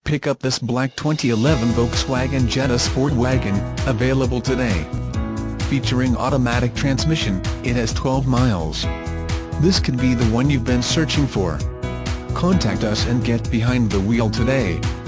Pick up this black 2011 Volkswagen Jetta Sport Wagon, available today. Featuring automatic transmission, it has 12 miles. This could be the one you've been searching for. Contact us and get behind the wheel today.